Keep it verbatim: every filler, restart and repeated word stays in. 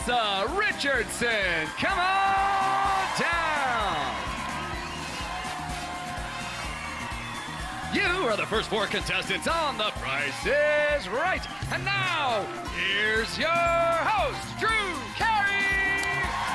Richardson, come on down. You are the first four contestants on The Price is Right. And now, here's your host, Drew